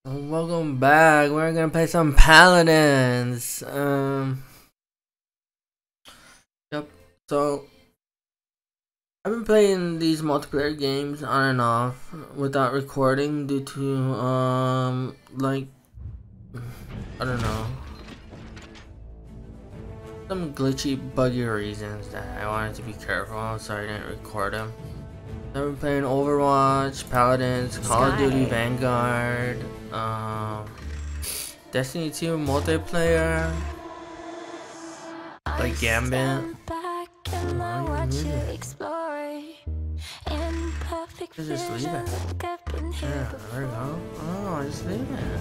Welcome back. We're gonna play some Paladins. Yep. So I've been playing these multiplayer games on and off without recording due to like I don't know, some glitchy, buggy reasons that I wanted to be careful, so I didn't record them. I've been playing Overwatch, Paladins, Call of Duty Vanguard, Destiny 2 multiplayer, like Gambit. Just leave it. Yeah, there we go. Oh, just leave it.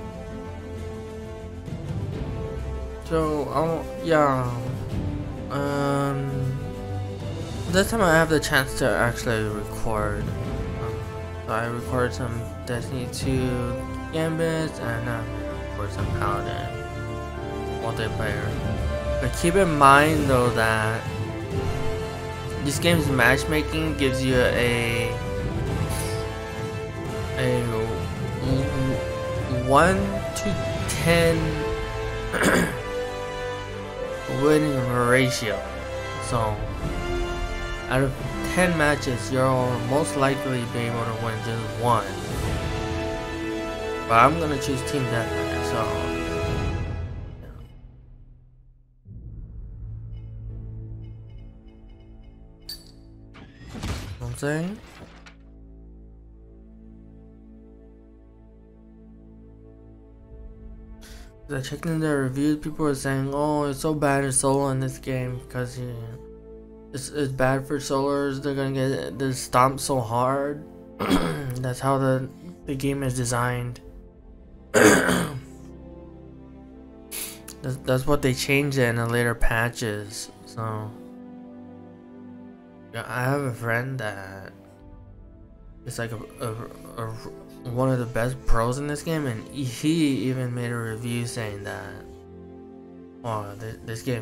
So, yeah. This time I have the chance to actually record. So I recorded some Destiny 2 Gambits and I'm gonna record some Paladin multiplayer. But keep in mind though that this game's matchmaking gives you a 1 to 10 winning ratio. So out of 10 matches, you'll most likely be able to win just one. But I'm gonna choose Team Deathmatch, so know what I'm saying? I checked in the reviews, people were saying, oh, it's so bad in solo in this game because it's bad for solos. They're gonna get stomped so hard. That's how the game is designed. That's what they changed it in the later patches. So yeah, I have a friend that is like one of the best pros in this game, and he even made a review saying that, oh, this game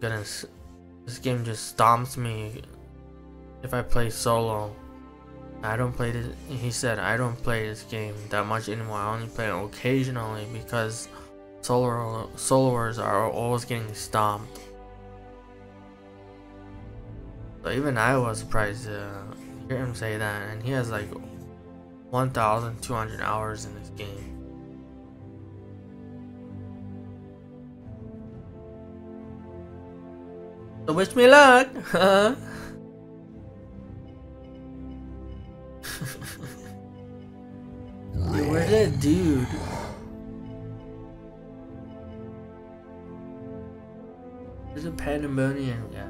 just stomps me if I play solo. I don't play this. He said I don't play this game that much anymore. I only play it occasionally because soloers are always getting stomped. So even I was surprised to hear him say that, and he has like 1,200 hours in this game. So wish me luck, huh? Dude, where's that dude? There's a pandemonium guy.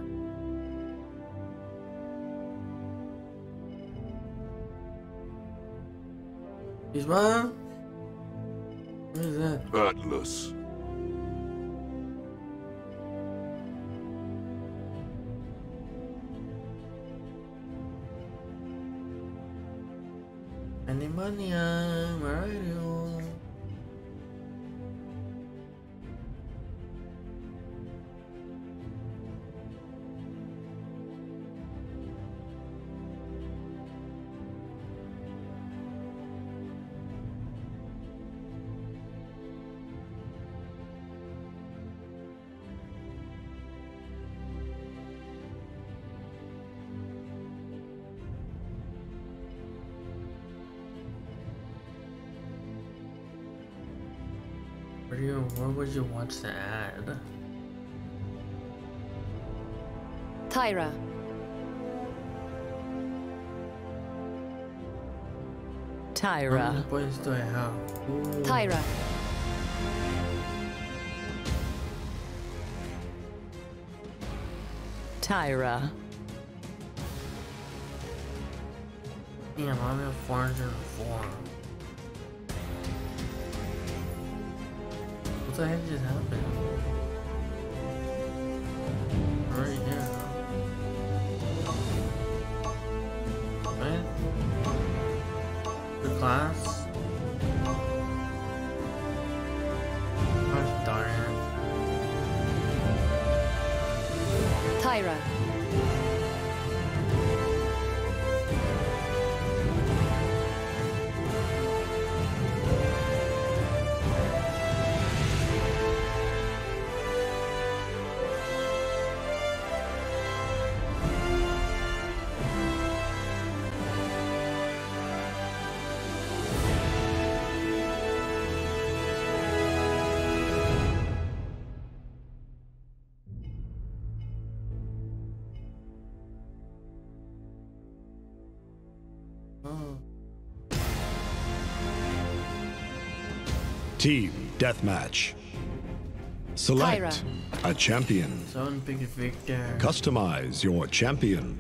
He's mine? What is that? Atlas. Pandemonium, where are you? Where would you watch the ad? Tyra. How many points do I have? Ooh. Tyra. Tyra. Damn, I'm at 404. What the heck just happened? Right here. What? The class? Gosh darn it. Tyra. Team Deathmatch. Select Tyra. a champion. Someone pick Victor. Customize your champion.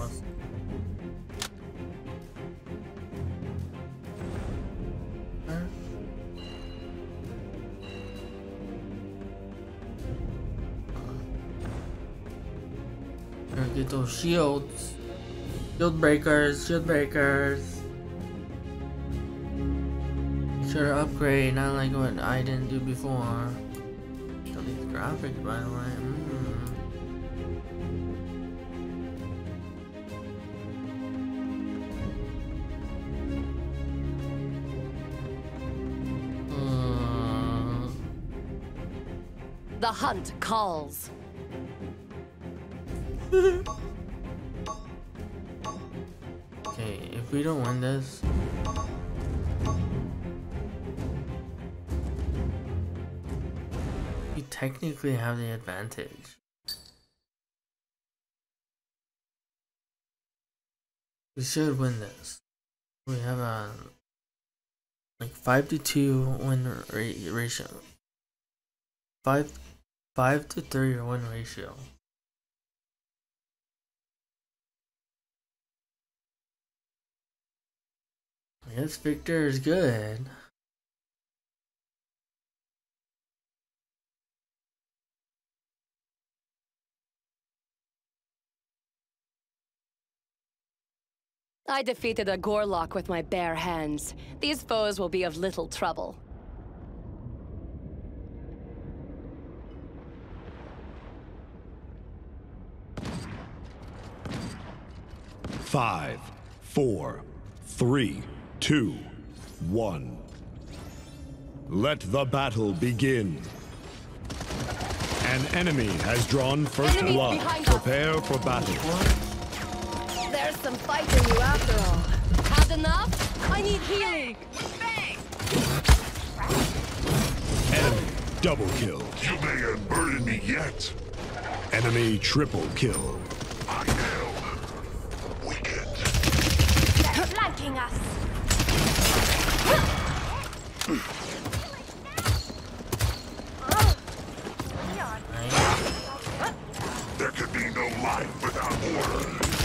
Get those shields. Shield breakers. Shield breakers. Sure to upgrade, not like what I didn't do before. Still these graphics, by the way. The hunt calls. Okay, if we don't win this, we technically have the advantage. We should win this. We have a like 5-2 win ratio. 5 to 3 win ratio. I guess Victor is good. I defeated a Gorlock with my bare hands. These foes will be of little trouble. Five, 4, 3, 2, 1. Let the battle begin. An enemy has drawn first Enemies blood. behind us. Prepare for battle. There's some fight in you after all. Had enough? I need healing. Enemy double kill. You may unburden me yet. Enemy triple kill. I am wicked. They're flanking us. There could be no life without order.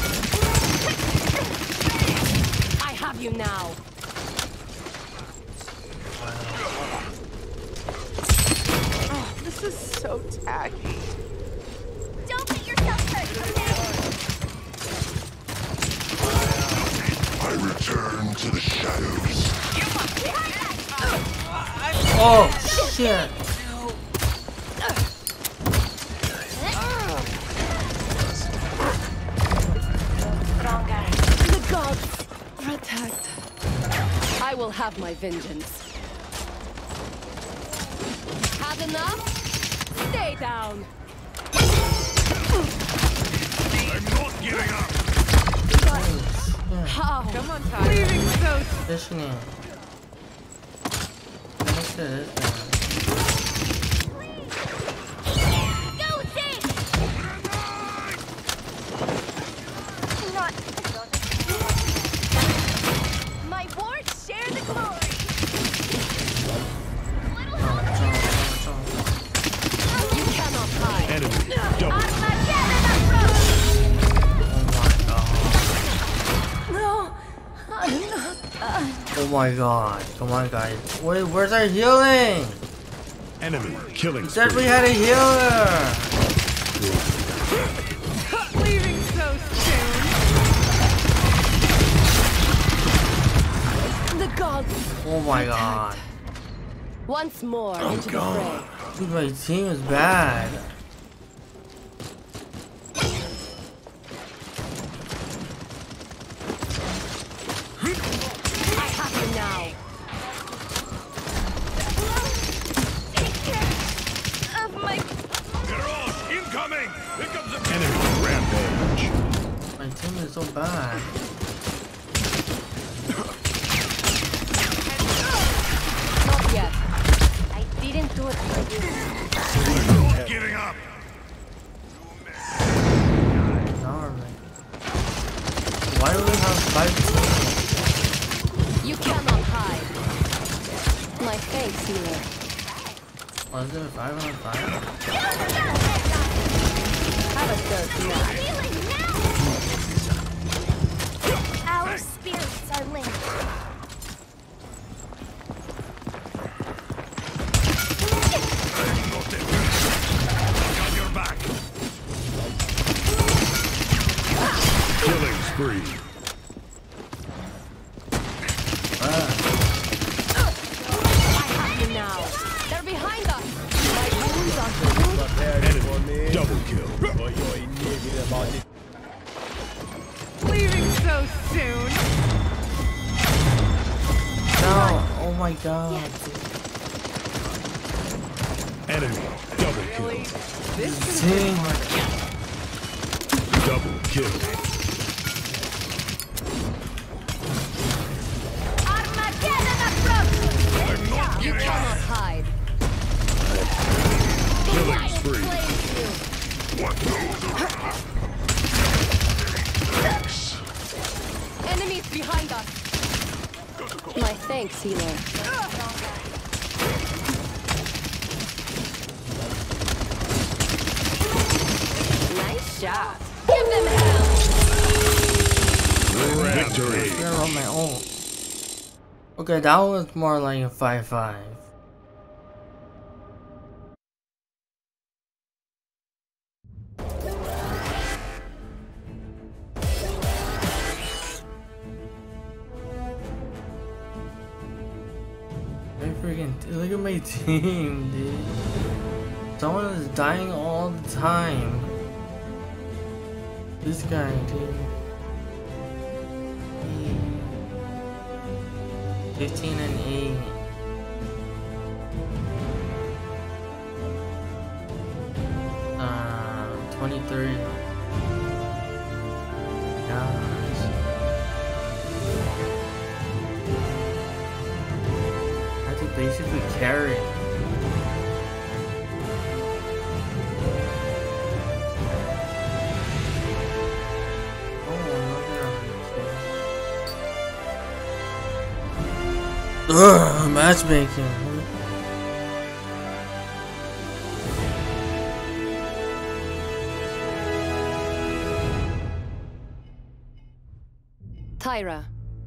I have you now. Oh, this is so tacky. Don't get yourself hurt, I return to the shadows. Oh shit! The gods protect. I will have my vengeance. Had enough? Stay down. I'm not giving up. How? Come on, Tyra. Leaving so Conditioning. Next to this guy. Go, Zane! Not. My wards share the glory. Little help. You cannot hide. Enemy double kill. No, I'm not. Oh my god. Come on, guys. Wait, where's our healing? Enemy killing Said we spree. had a healer. Leaving so soon. The gods. Oh my god. Once more into the fray. Dude, my team is bad. I have you now. Take care of my. Garage incoming. Here comes the Enemy rampage. My team is so bad. Not yet. I didn't do it for you. I'm not giving up. My thanks, healer. Was it 5 on 5? Have a dose now. Our spirits are linked. On your back. Killing spree. I have you now. They're behind us. My wounds are healed. Enemy double kill. Leaving so soon. No! Oh my god. Enemy double kill. Really? This could have been harder. Double kill. Armageddon approaches! You cannot hide. Killing spree. What goes around? Enemies behind us. My thanks, healer. Nice shot. Give them hell. Victory. They're on my own. Okay, that was more like a 5-5. Look at my team, dude. Someone is dying all the time. This guy, dude. 15 and 8. Uh, 23. Gosh. I had to basically carry. Ugh, matchmaking. Tyra.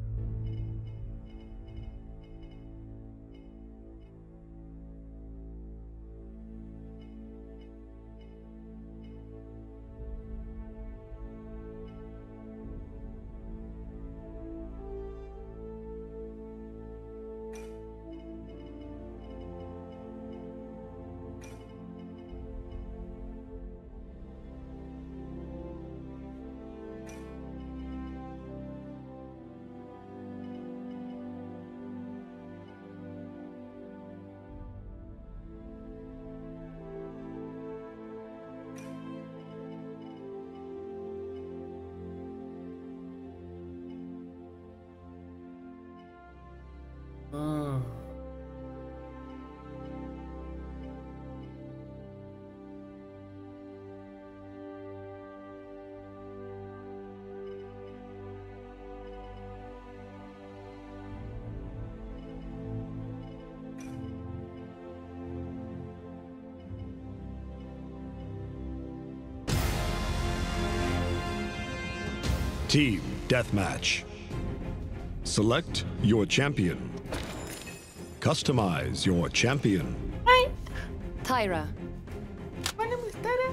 Team Deathmatch. Select your champion. Customize your champion. Tyra. My name is Tyra.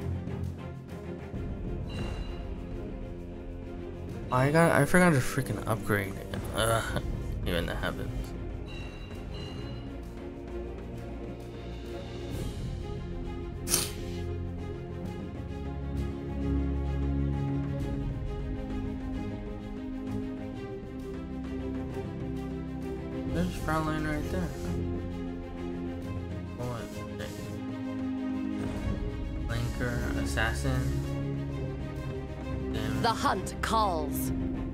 I forgot to freaking upgrade it. Even that happens. There's Frontline right there. Flanker, assassin. Damn. The hunt calls.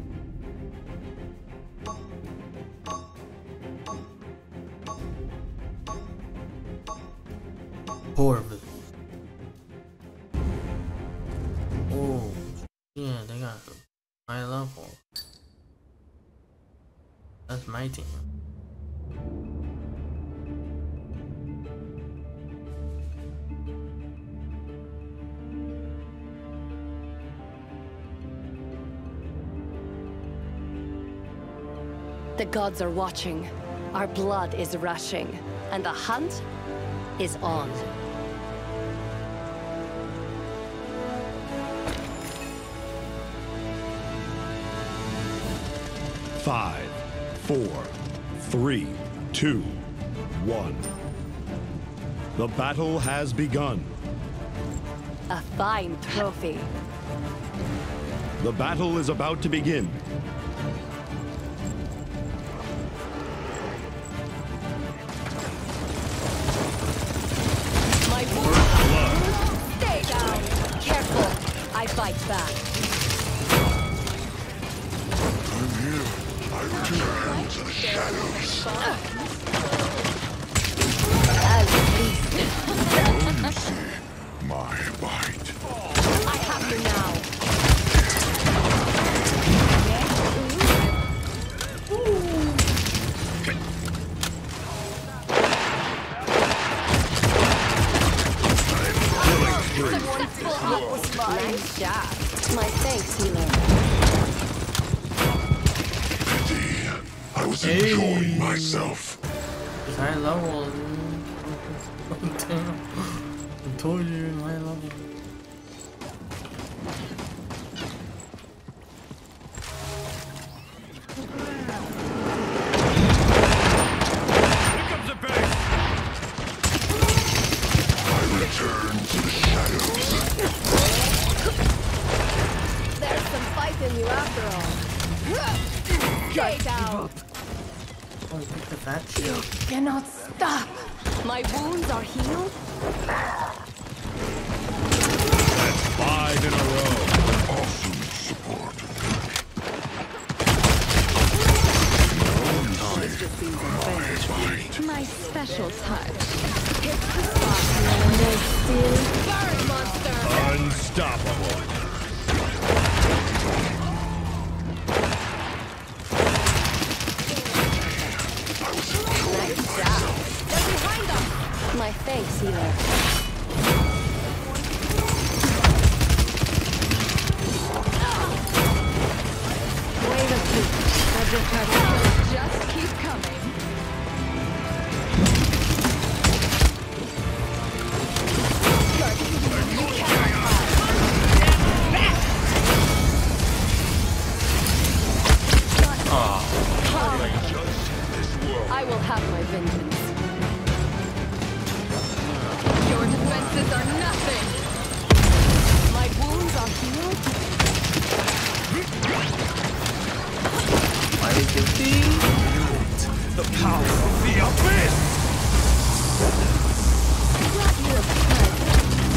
Horrible. Oh, yeah, they got high level. That's my team. The gods are watching. Our blood is rushing. And the hunt is on. Five, 4, 3, 2, 1. The battle has begun. A fine trophy. The battle is about to begin. My wound. Stay down. Careful. I bite back. I'm here. I return to the shadows. At least. My bite. I have you now. Nice job. My thanks, healer. I was enjoying myself. High level. I told you, high level. I return to the shadows. There's some fight in you after all. Stay down. Oh, you picked the fat shit. You cannot stop. My wounds are healed. That's 5 in a row. Awesome support. My special touch. Hit the spot. And still burn, monster. Unstoppable. Nice job. They're behind us. My thanks, healer. Wait a few. Just keep coming. You cannot I will have my vengeance. Your defenses are nothing. My wounds are healed. Why did you see? The power of the abyss! Brought you a present.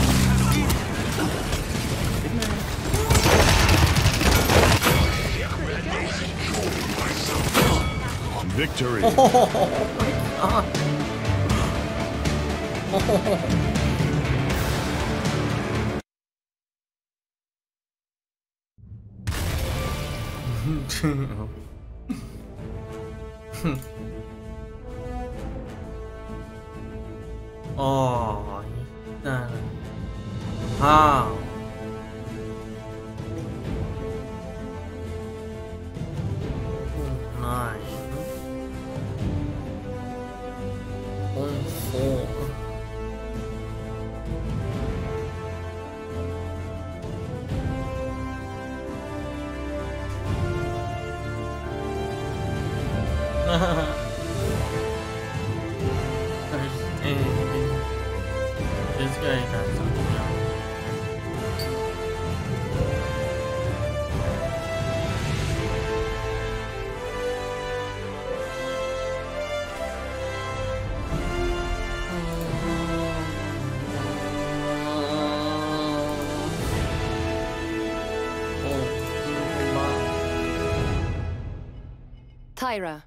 Victory. Oh my god. Oh, how? Nine. 0.4. This guy got something else. Tyra.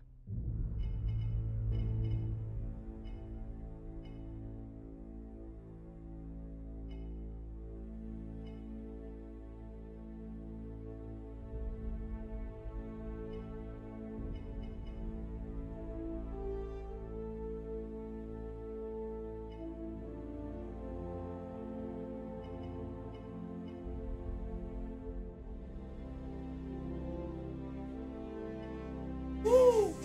Woo!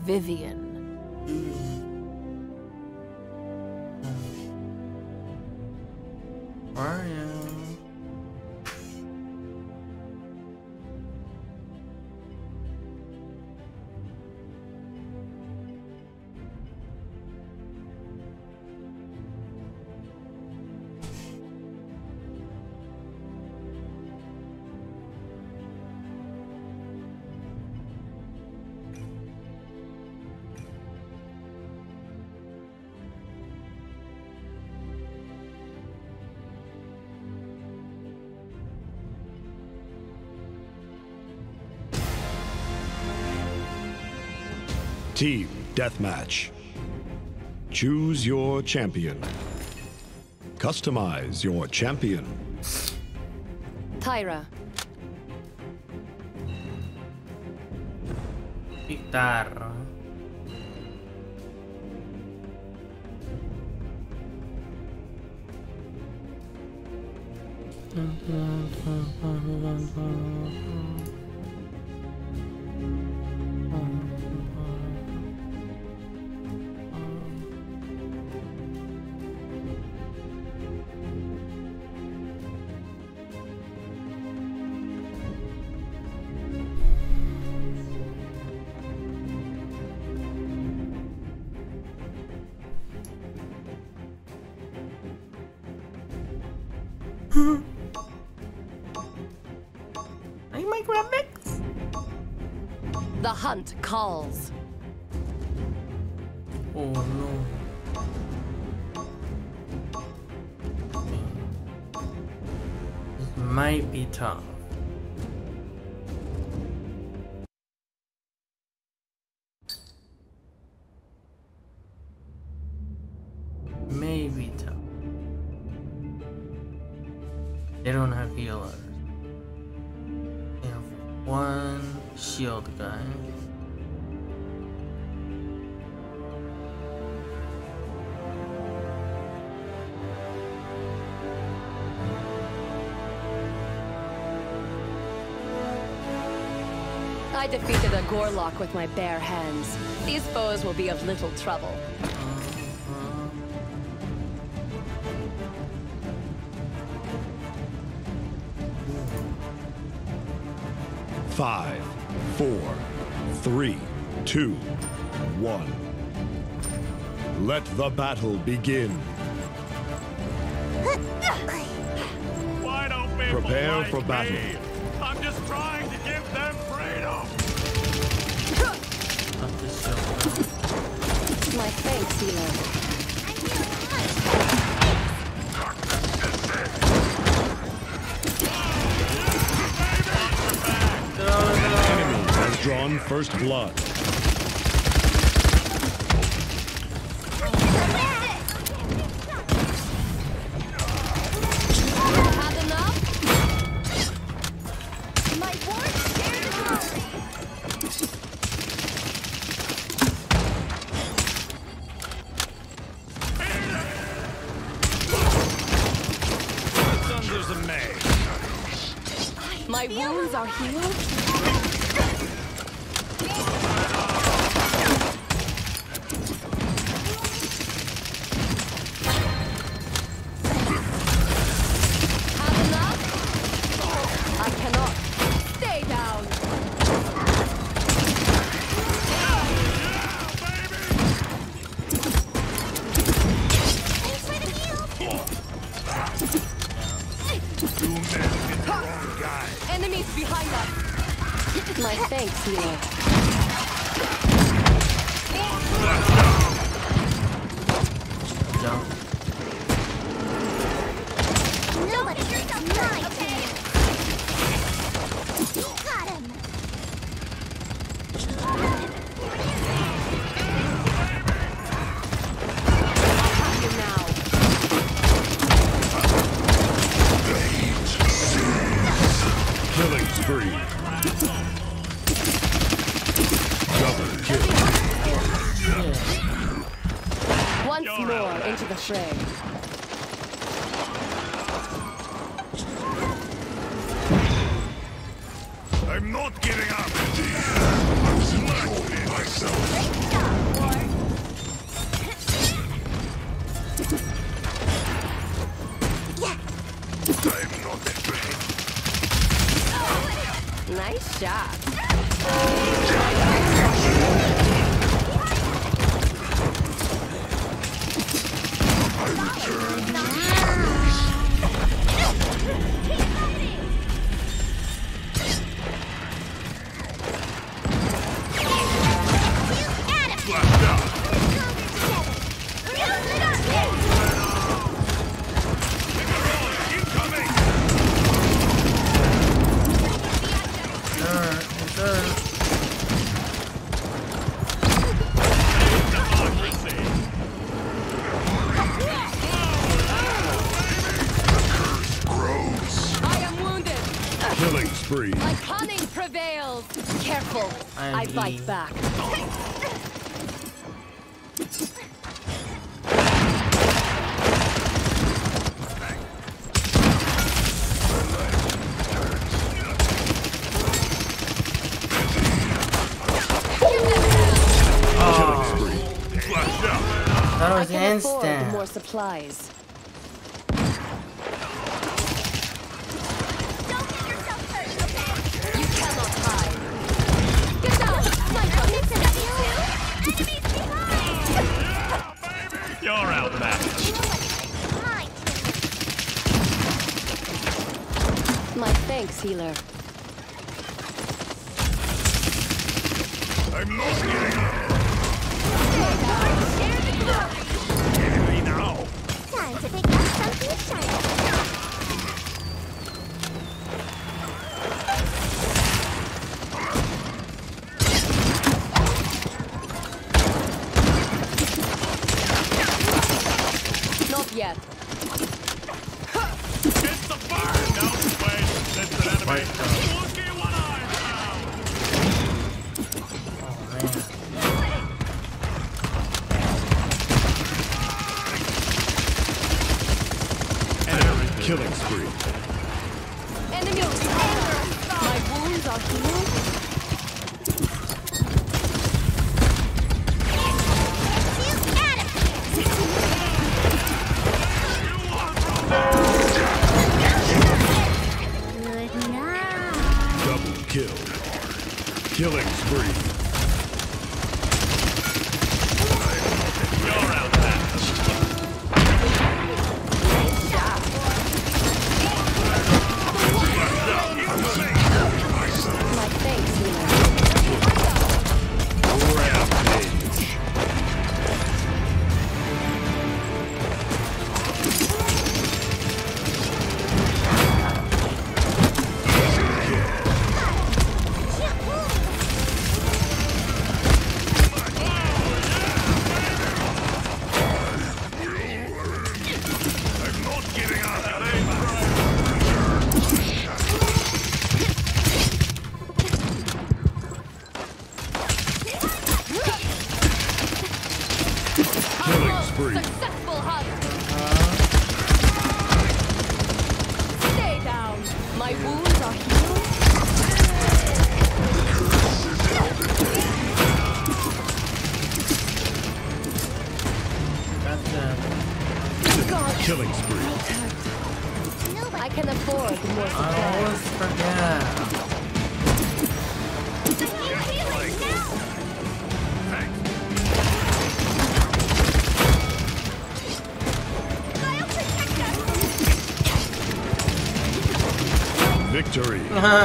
Vivian. Where are you? Team Deathmatch. Choose your champion. Customize your champion. Tyra. Guitarra. Are you my graphics? The hunt calls. Oh no. This might be tough. Maybe tough. They don't have healers. They have one shield guy. I defeated a Gorlock with my bare hands. These foes will be of little trouble. 5, 4, 3, 2, 1. Let the battle begin. Why don't people Prepare like for battle. me? I'm just trying to give them freedom. Not this shield. My thanks, Hero. Enemy has drawn first blood. Had enough? My ward scared the glory. Thunder's a maze. My wounds are healed? Had enough? I cannot. Stay down. Thanks for the heal. Two men in the wrong guy. Enemies behind us. My thanks, Hero. Jump. Nobody gets up my team. Got him. Have you now. Killing spree. Double kill. Once more into the fray. I'm not giving up. Great job, Ward. I'm not afraid. Nice shot. I return to shadows. Flashed out. Incoming. Grows. I am wounded. Killing spree. My cunning prevails. Careful. I bite back. Killing spree. Flashed out. That I was can afford instant. more supplies. Don't get yourself hurt, okay? You cannot hide. Get down. My Enemies behind! You're outmatched. Mine. My thanks, healer. I'm not giving up. Enemy now. Time to pick up something shiny. Not yet. It's the fire. No, wait. It's an enemy. Lucky one eye. Enemy killing spree. Enemy. My wounds are healed. Good night. Double kill. Killing spree. You're outmatched. My thanks, healer. Rampage. I'm not giving up. Killing spree. Successful hunt. Stay down. My wounds are healed. Killing spree. I can afford more I supplies. always forget. Victory.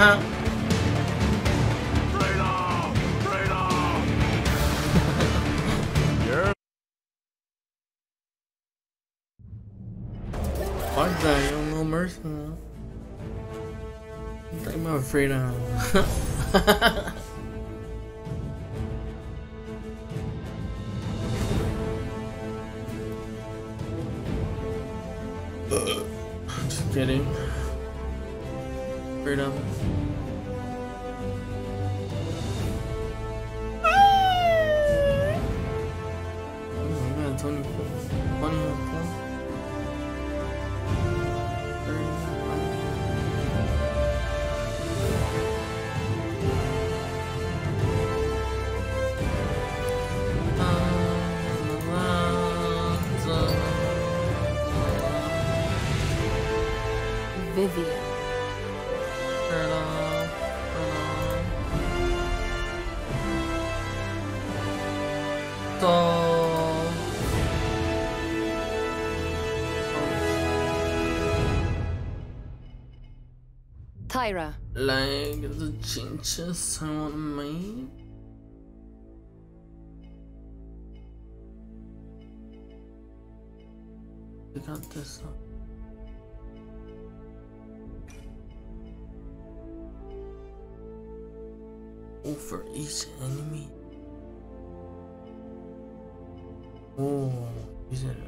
Fuck that, you don't know mercy. Take my freedom. Just kidding. Freedom. Oh, man, 20 Vivian. Tyra. Like the changes I want to make. We got this up. Oh, for each enemy. Oh, is it?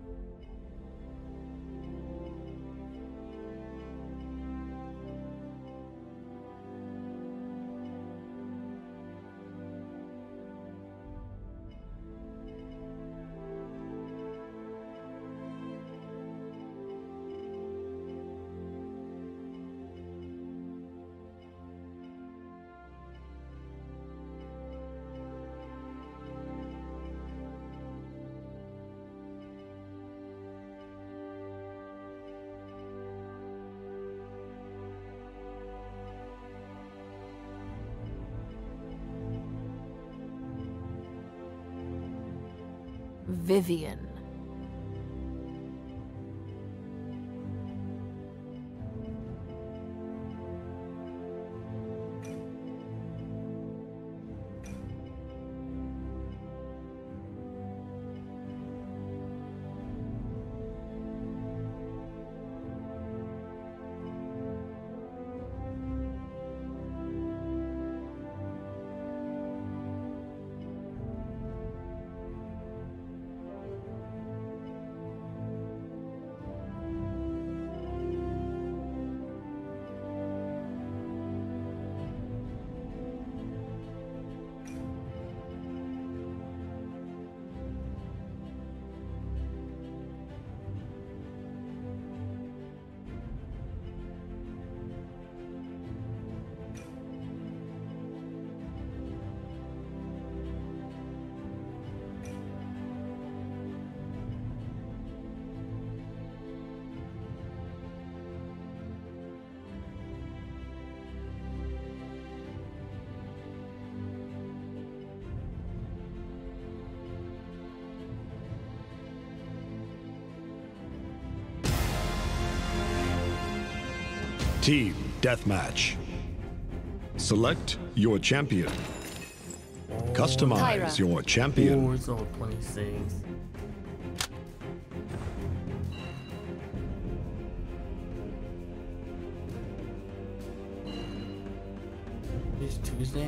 Vivian. Team Deathmatch. Select your champion. Customize Tyra. your champion. Oh, it's all 26. It's Tuesday.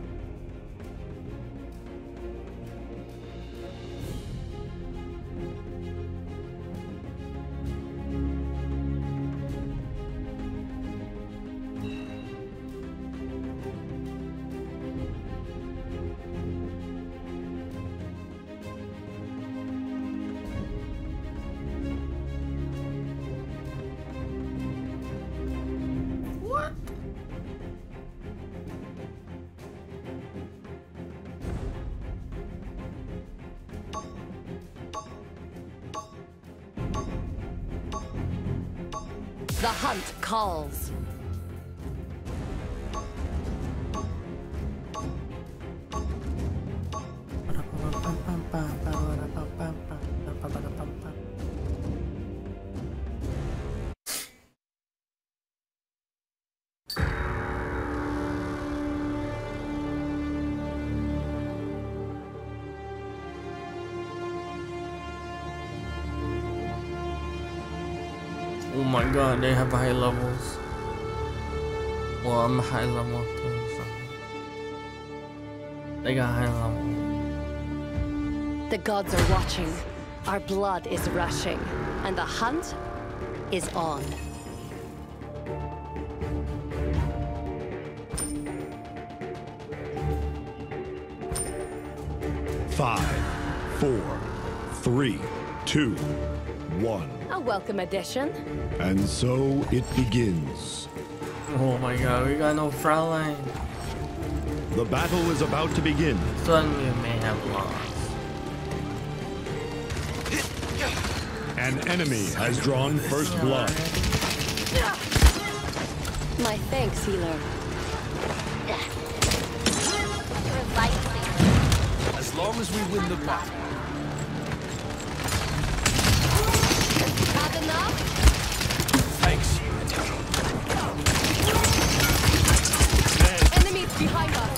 The hunt calls. Oh my god, they have high levels. Well, I'm high level too, so. They got high level. The gods are watching. Our blood is rushing. And the hunt is on. Five, 4, 3, 2, 1. A welcome addition. And so it begins. Oh my god, we got no front line. The battle is about to begin. Suddenly we may have lost. An enemy has drawn first blood. My thanks, healer. As long as we win the battle. Had enough? Thanks. Enemies behind us.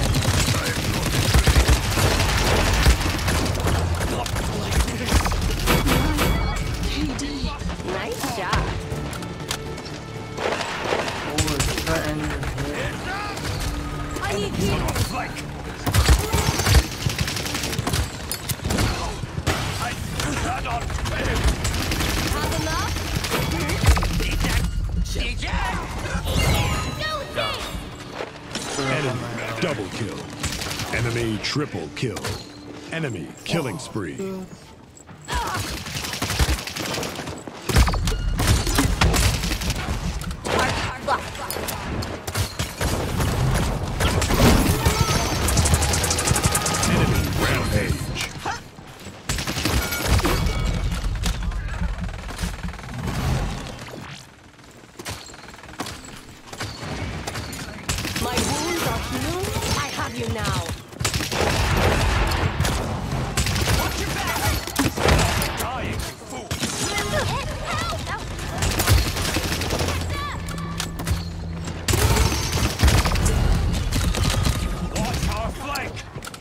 Nice shot. I need healing. Have enough? Enemy double kill. Enemy triple kill. Enemy killing spree. Enemy rampage. My wounds are healed. I have you now. Watch your back! Dying, you fool! Watch our flank!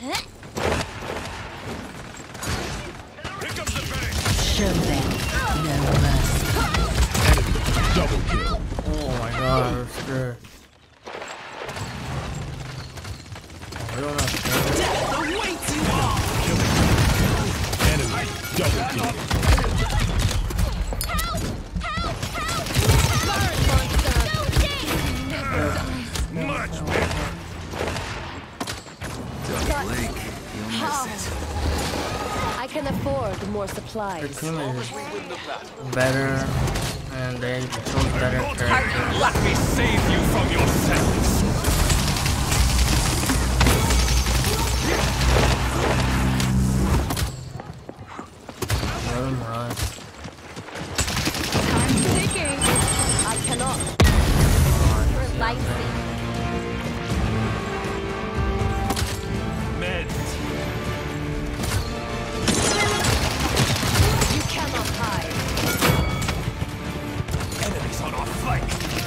Here comes the finish! Show them no mercy. Enemy double kill. Oh my god, that's good. We don't have to. Death awaits you all! Enemy double kill. Much better! Don't blink. You'll miss it. I can afford more The supplies. team is better, and they chose better characters. Let me save you from yourselves! Let them run. I'm taking. I cannot. Meds! You cannot hide. Enemies on our flank!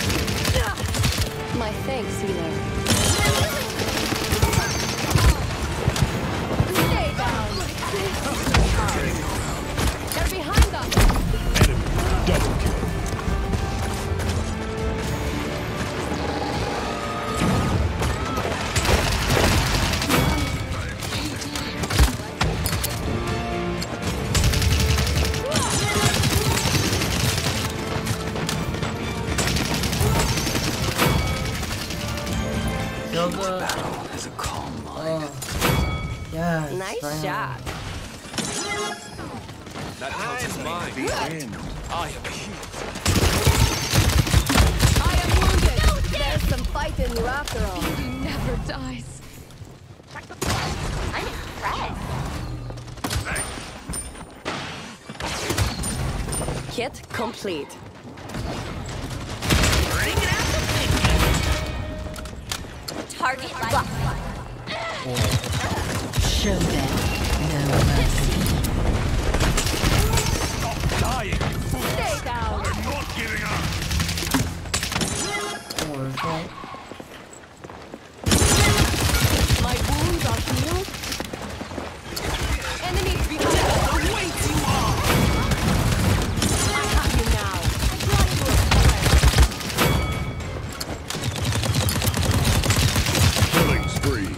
My thanks, healer. Stay down. They're behind us. Enemy double kill. Yoga. Has a calm mind. Yeah. Nice shot. That house is mine. I am healed. I am wounded. There's some fight in you after all. He never dies. I'm impressed. Kit complete. Target locked. Show them no mercy. Stop dying, you fool! Stay down. I'm not giving up! My wounds are healed. Enemies behind us. Awaits you all! I have you now. Killing spree.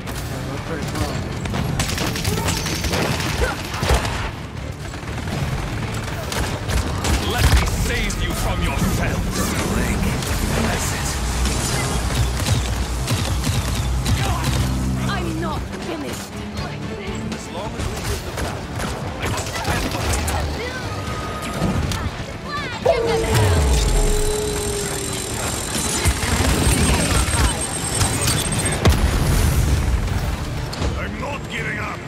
Let me save you from yourselves! Blink. That's it. I'm not finished. As long as we win the battle, I must stand by my hand. Give them hell. I'm not giving up!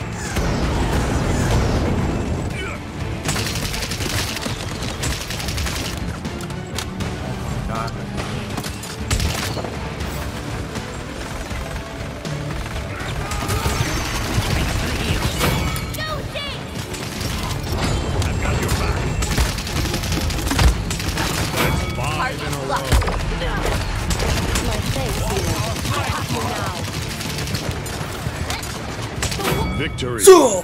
Victory.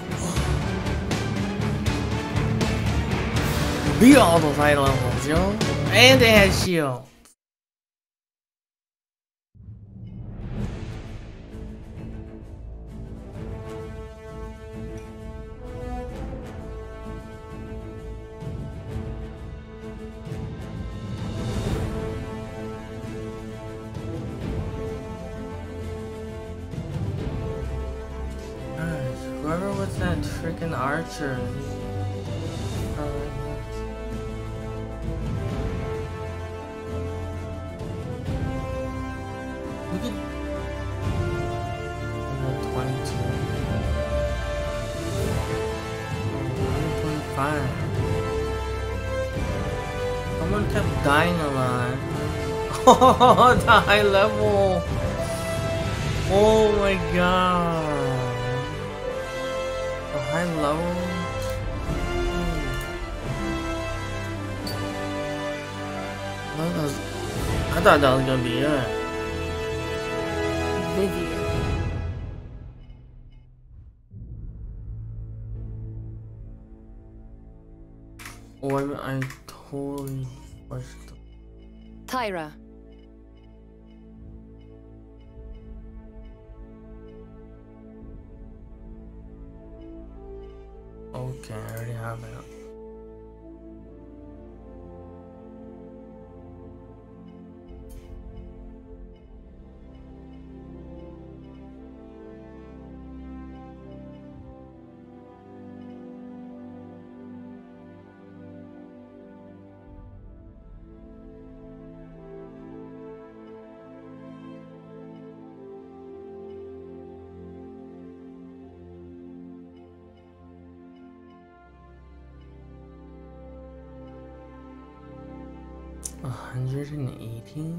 Beat all those high levels, yo. And they had shield. Whoever was that freaking archer? Look at 22. 125. Someone kept dying a lot. Oh, the high level. Oh my god. High level. I thought that was gonna be it. Vivian. Oh, I totally watched. Tyra. Okay, I already have it. $118?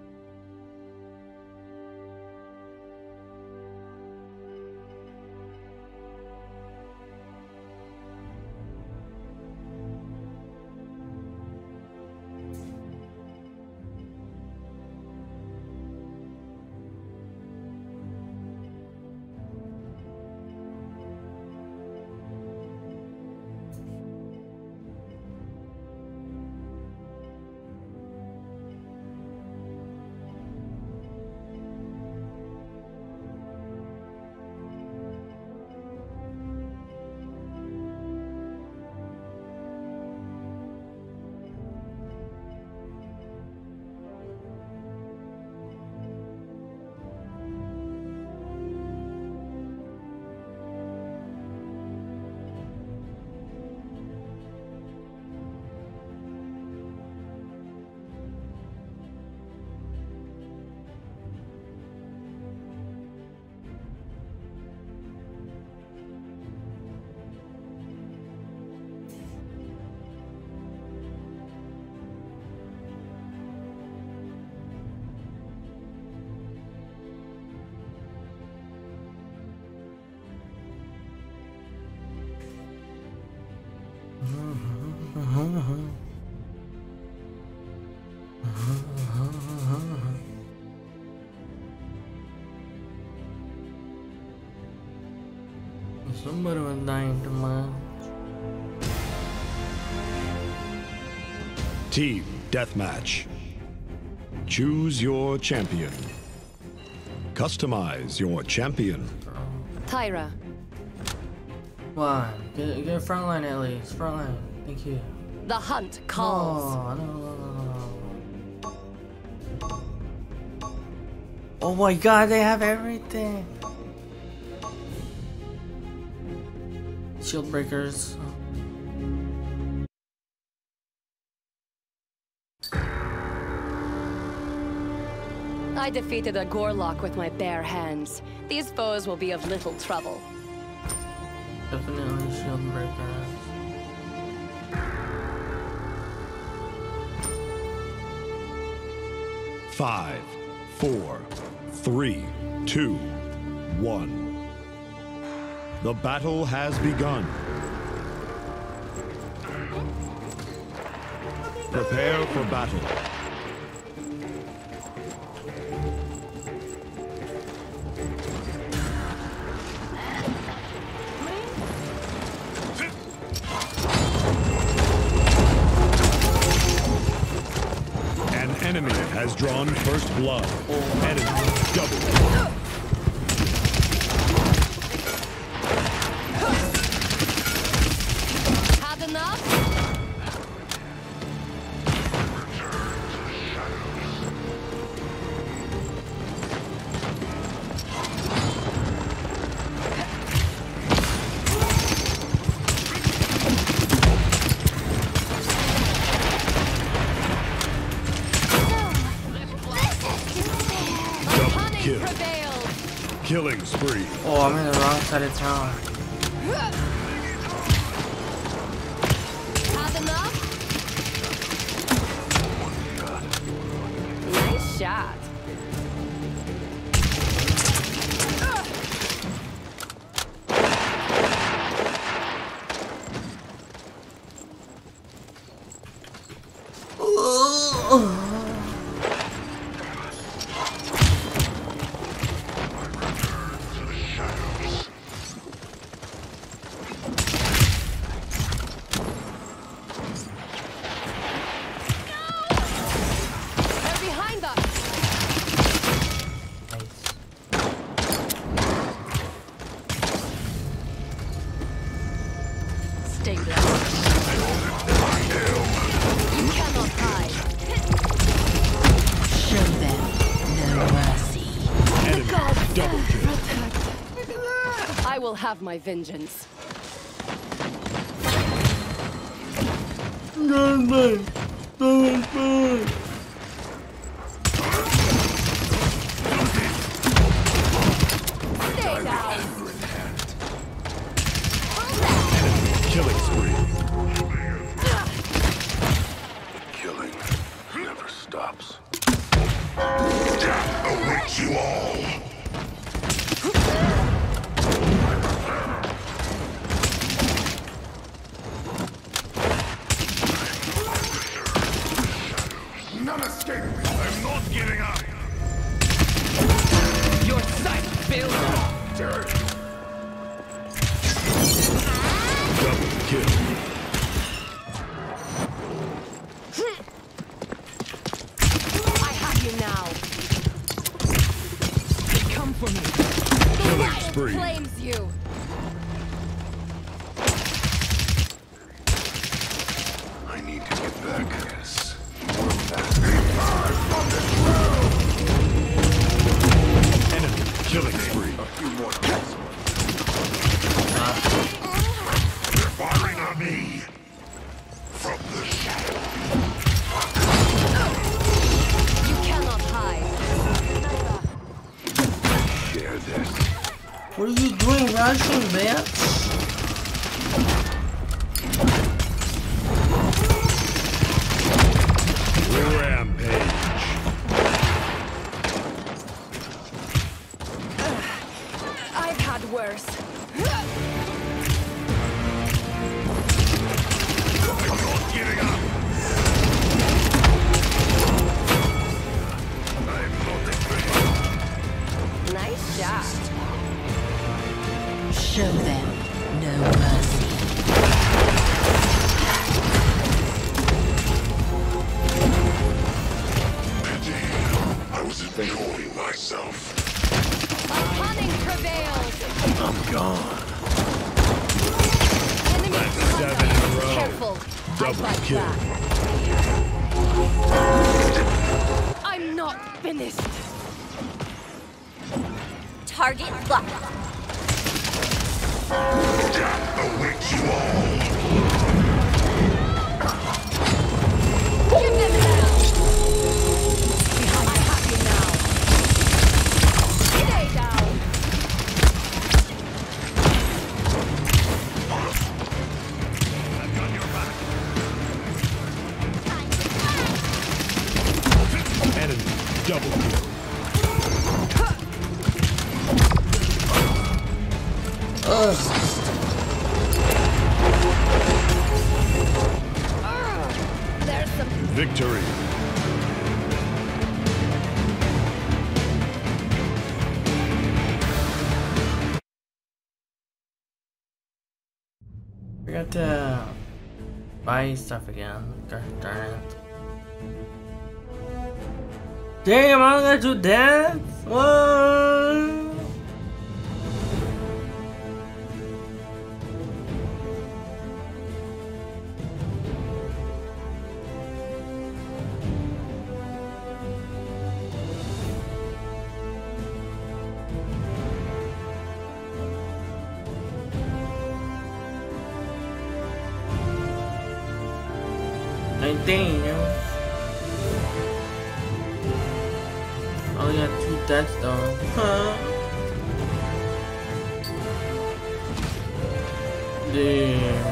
Somebody was dying to mine. Team Deathmatch. Choose your champion. Customize your champion. Tyra. One. Get front line at least. Front line. Thank you. The hunt calls. Oh, no. Oh my god, they have everything. Shield breakers. I defeated a Gorlock with my bare hands. These foes will be of little trouble. Definitely shield breakers. Five, 4, 3, 2, 1. The battle has begun. Prepare for battle. has drawn first blood. Enemy double kill. Had enough? Kill. Prevailed. Killing spree. Oh, I'm in the wrong side of town. Had enough? Nice shot. Stay down. You cannot hide. Show them no mercy. Enemy double kill. I will have my vengeance. Stay down. Killing spree. Killing never stops. Death awaits you all. None escape me. I'm not giving up. Your sight fails you. Double kill. I have you now. Come for me. The Killing light spree. claims you. I need to get back. Yes. Enemy killing spree. A few more tests. They're firing on me. From the shadow. You cannot hide. Share this. What are you doing, rushing, bitch? Rampage. I've had worse. I'm not giving up. I'm not afraid. Nice shot. Show them no mercy. Pity. I was enjoying myself. A cunning prevails. I'm gone. Enemy That's 7 in a row. Careful. Double I fight kill. back. I'm not finished. Target locked. Death awaits you all. Give them hell. I have you now. Stay down. I've got your back. Enemy double kill. There's some. Victory. Forgot to buy stuff again. Darn it. Damn, I don't gotta do dance? What? Damn. Oh, we got 2 deaths though. Huh? Damn.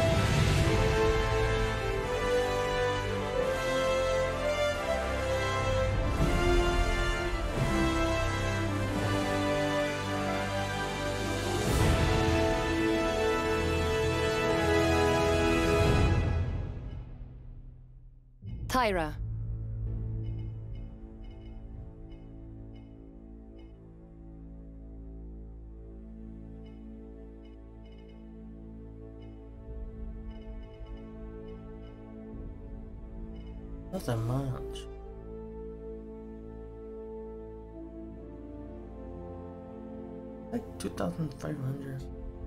Tyra. That's that much. Like 2,500.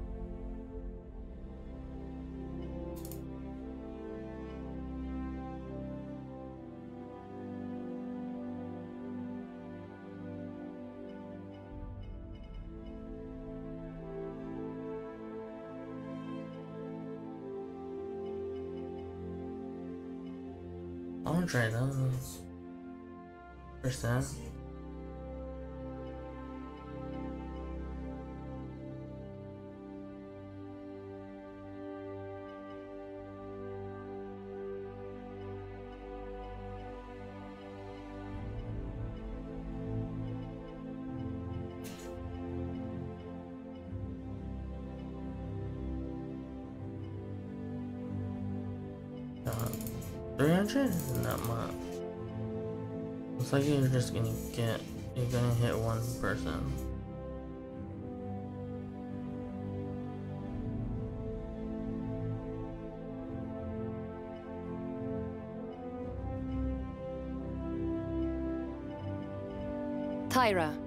I wanna try those. Percent. Uh, 300? Not much. Looks like you're just gonna hit one person. Tyra.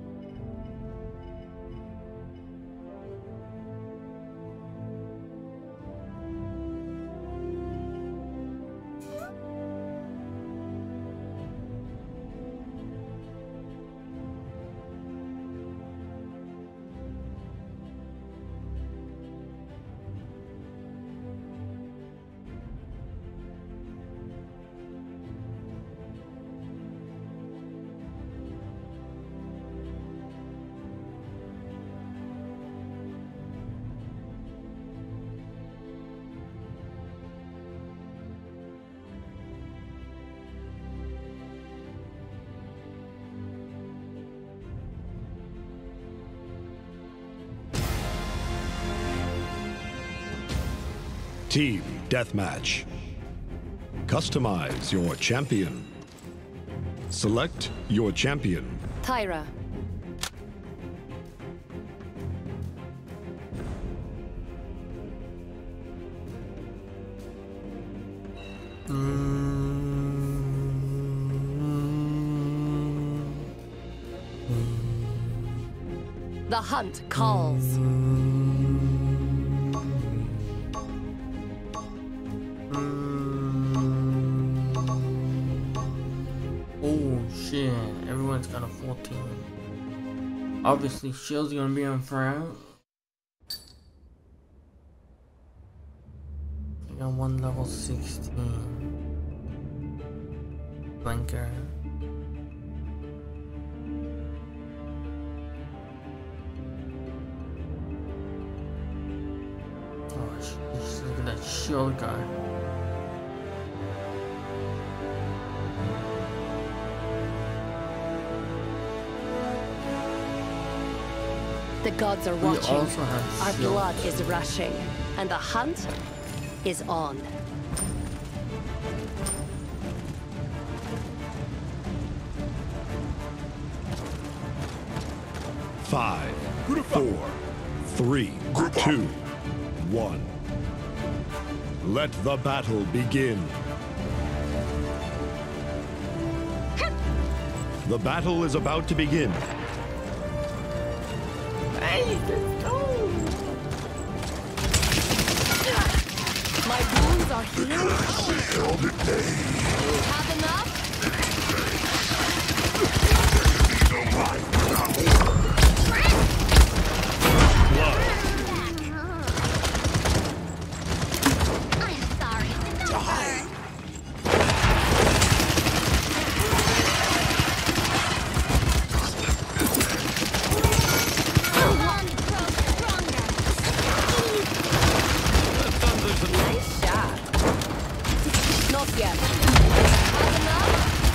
Team Deathmatch. Customize your champion. Select your champion. Tyra. The hunt calls. Oh shit, everyone's got a full team. Obviously, Shield's gonna be on front. I got one level 16. Blinker. Oh shit, look at that Shield guy. The gods are watching. also have Our shield. blood is rushing, and the hunt is on. Five, 4, 3, 2, 1. Let the battle begin. The battle is about to begin. Hey, let's go. My wounds are healed. Have enough? I'm sorry. Nice shot. Not yet. Have enough?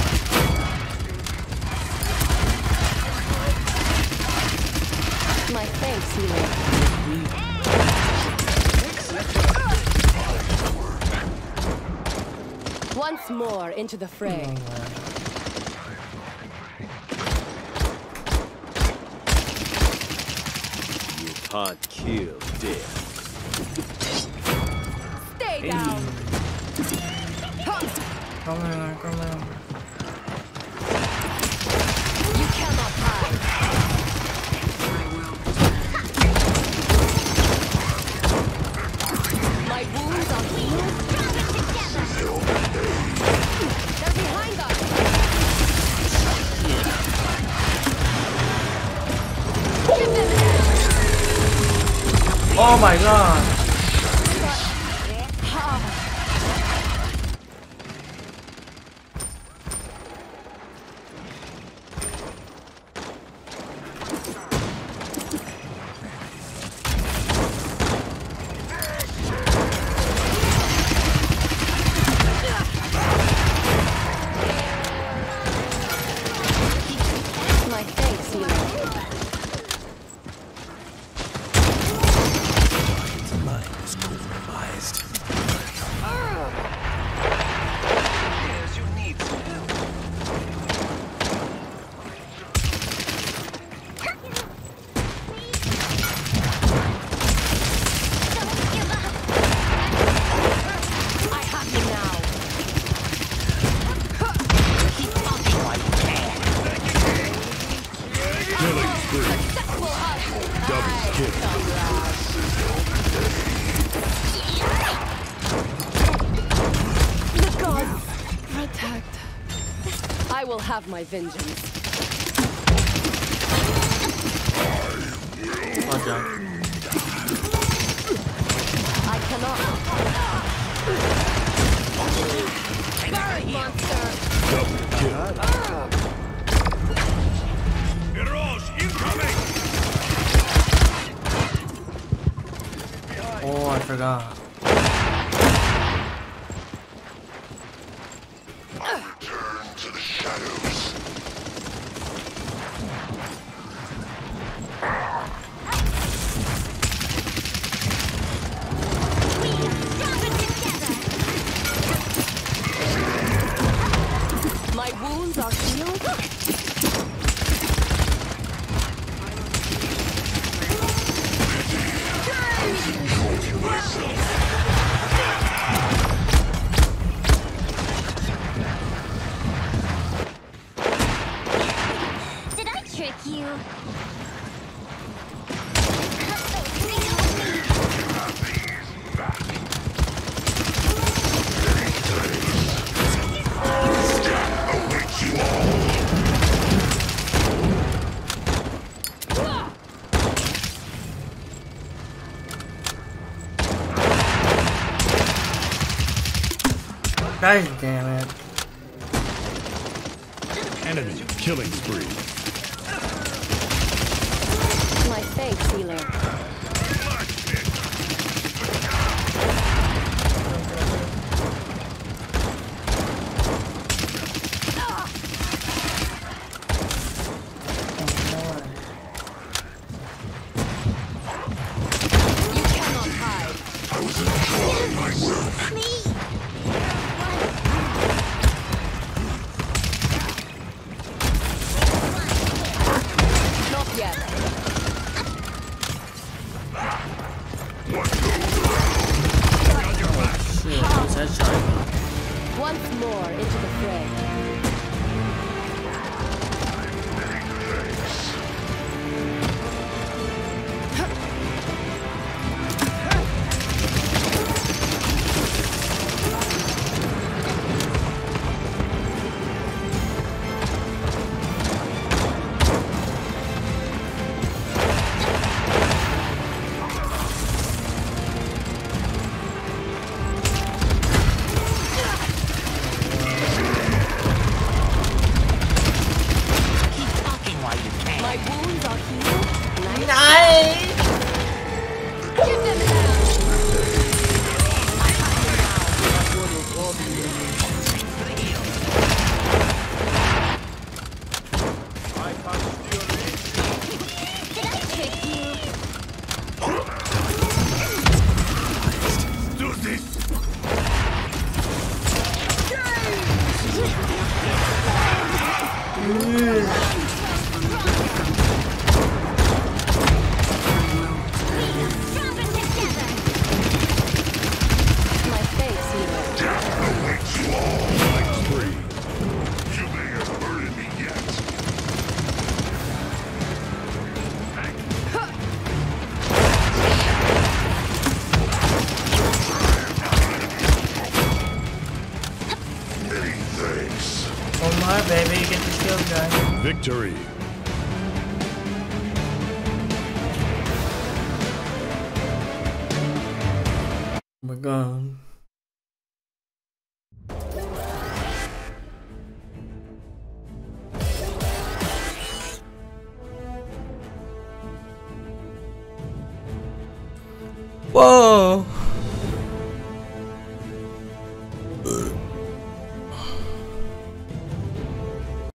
My thanks, healer. Once more into the fray. You can't kill death. Stay down. Come on. You cannot hide. My wounds are healed. They're behind us. Give them Oh my god. my thanks, healer. Mine is compromised. Yes, you need some help. I have you now. Killing spree. Successful hunt. Double kill. The gods protect. I will have my vengeance. Oh, John. I cannot. Burn, monster. Double kill. Mirage incoming! Oh, I forgot. Return to the shadows. My wounds are healed. Did I trick you? God damn it. Enemy killing spree. My thanks, healer. You cannot hide. I was enjoying my work. Not yet. Shit, it's headshot. Once more into the fray. Thanks. Oh my baby, get the shield guy. Victory. Oh my god. Whoa!